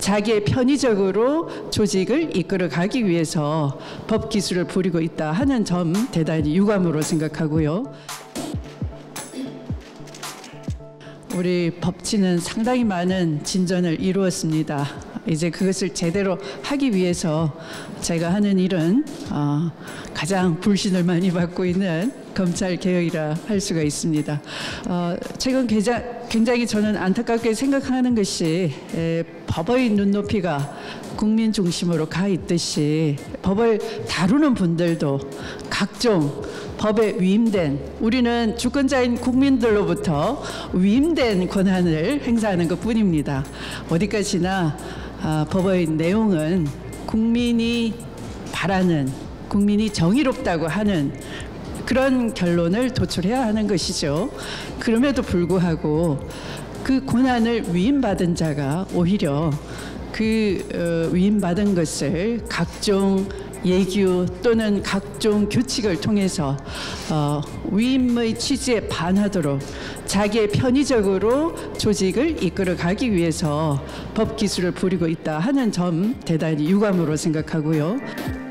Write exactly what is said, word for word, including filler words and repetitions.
자기의 편의적으로 조직을 이끌어가기 위해서 법 기술을 부리고 있다 하는 점 대단히 유감으로 생각하고요. 우리 법치는 상당히 많은 진전을 이루었습니다. 이제 그것을 제대로 하기 위해서 제가 하는 일은 어, 가장 불신을 많이 받고 있는 검찰 개혁이라 할 수가 있습니다. 어, 최근 굉장히, 굉장히 저는 안타깝게 생각하는 것이 에, 법의 눈높이가 국민 중심으로 가 있듯이 법을 다루는 분들도 각종 법에 위임된, 우리는 주권자인 국민들로부터 위임된 권한을 행사하는 것뿐입니다. 어디까지나 아, 법의 내용은 국민이 바라는, 국민이 정의롭다고 하는 그런 결론을 도출해야 하는 것이죠. 그럼에도 불구하고 그 권한을 위임받은 자가 오히려 그 어, 위임받은 것을 각종 예규 또는 각종 규칙을 통해서 어, 위임의 취지에 반하도록 자기의 편의적으로 조직을 이끌어가기 위해서 법 기술을 부리고 있다 하는 점 대단히 유감으로 생각하고요.